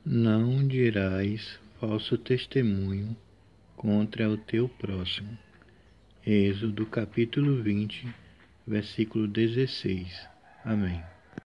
Não dirás falso testemunho contra o teu próximo. Êxodo capítulo 20, versículo 16. Amém.